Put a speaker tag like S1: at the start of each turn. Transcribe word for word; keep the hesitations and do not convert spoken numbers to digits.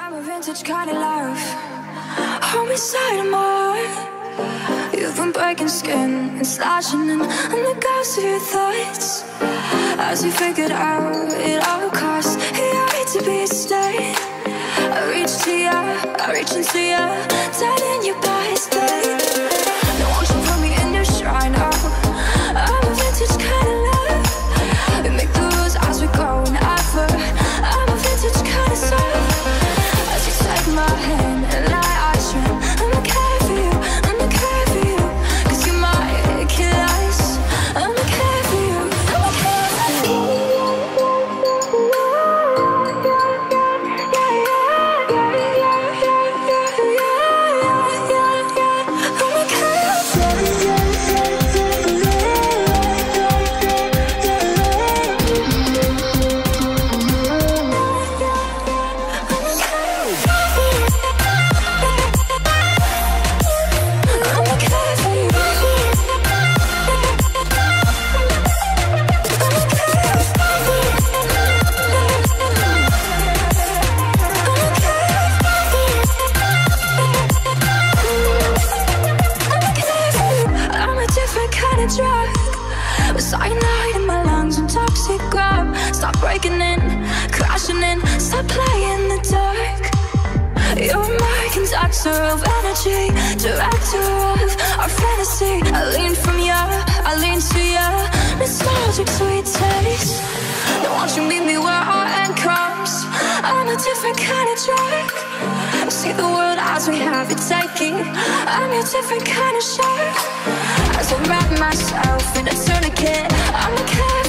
S1: I'm a vintage kind of love. Hold me side of mine. You've been breaking skin and slashing in on the ghosts of your thoughts. As we figured out it all costs, you hate to be a stain. I reach to you, I reach into you, dead in your body's babe. Now won't you put me in your shrine? Oh, I'm a vintage kind of love. We make the rules as we go and ever. I'm a vintage kind of soul. As you take my hand and lie I trend, I'ma care for you, I'ma care for you. Cause you're my killers. I'ma care for you, I'ma care for you. Yeah, yeah, yeah, yeah, yeah, yeah, yeah, yeah, yeah. I'ma care for you. Cyanide in my lungs and toxic grab. Stop breaking in, crashing in, stop playing the dark. You're my conductor of energy, director of our fantasy. I lean from you, I lean to you, nostalgic sweet taste. Now won't you meet me where our end comes? I'm a different kind of drug. See the world as we have it taking. I'm a different kind of shark. As I wrap myself in a tourniquet, I'm a cat.